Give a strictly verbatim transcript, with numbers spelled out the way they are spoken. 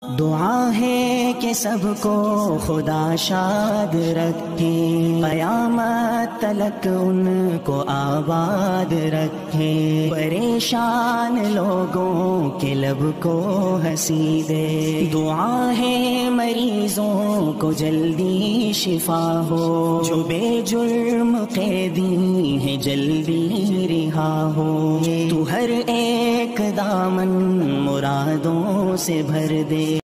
दुआ है कि सबको खुदा शाद रखे, क़यामत तलक उनको आबाद रखे। परेशान लोगों के लब को हंसी दे। दुआ है मरीजों को जल्दी शिफा हो, जो बेजुर्म कैदी है जल्दी रिहा हो। तू हर एक दामन मुरादों से भर दे,